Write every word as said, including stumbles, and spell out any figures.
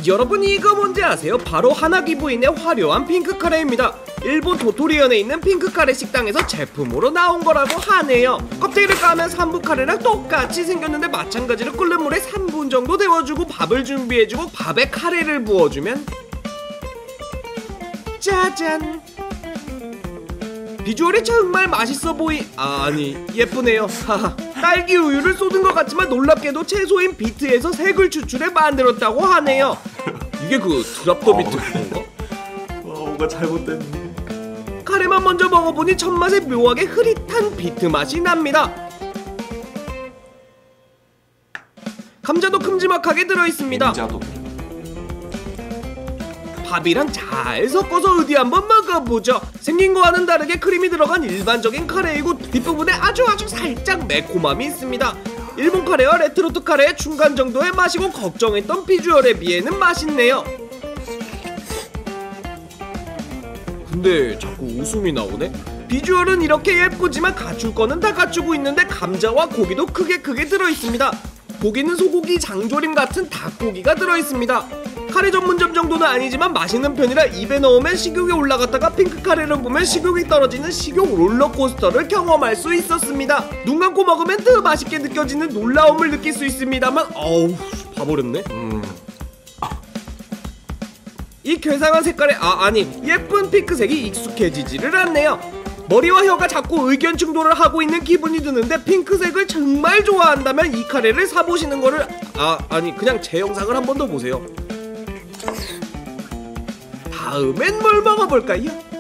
여러분 이거 뭔지 아세요? 바로 하나기 부인의 화려한 핑크 카레입니다. 일본 도토리현에 있는 핑크 카레 식당에서 제품으로 나온 거라고 하네요. 껍데기를 까면 삼부 카레랑 똑같이 생겼는데 마찬가지로 끓는 물에 삼 분 정도 데워주고 밥을 준비해주고 밥에 카레를 부어주면 짜잔! 비주얼이 정말 맛있어 보이... 아, 아니 예쁘네요. 하하. 딸기 우유를 쏟은 것 같지만 놀랍게도 채소인 비트에서 색을 추출해 만들었다고 하네요. 이게 그 드랍더 비트 그건가? 어, 뭔가 잘못됐네. 카레만 먼저 먹어보니 첫맛에 묘하게 흐릿한 비트 맛이 납니다. 감자도 큼지막하게 들어있습니다. 감자도. 밥이랑 잘 섞어서 어디 한번 먹어보죠. 생긴 거와는 다르게 크림이 들어간 일반적인 카레이고 뒷부분에 아주 아주 살짝 매콤함이 있습니다. 일본 카레와 레트로트 카레의 중간 정도의 맛이고 걱정했던 비주얼에 비해는 맛있네요. 근데 자꾸 웃음이 나오네? 비주얼은 이렇게 예쁘지만 갖출 거는 다 갖추고 있는데 감자와 고기도 크게 크게 들어있습니다. 고기는 소고기 장조림 같은 닭고기가 들어있습니다. 카레 전문점 정도는 아니지만 맛있는 편이라 입에 넣으면 식욕이 올라갔다가 핑크 카레를 보면 식욕이 떨어지는 식욕 롤러코스터를 경험할 수 있었습니다. 눈 감고 먹으면 더 맛있게 느껴지는 놀라움을 느낄 수 있습니다만 어우 봐버렸네. 음. 이 괴상한 색깔의 아 아니 예쁜 핑크색이 익숙해지지를 않네요. 머리와 혀가 자꾸 의견 충돌을 하고 있는 기분이 드는데 핑크색을 정말 좋아한다면 이 카레를 사보시는 거를 아 아니 그냥 제 영상을 한 번 더 보세요. 다음엔 뭘 먹어볼까요?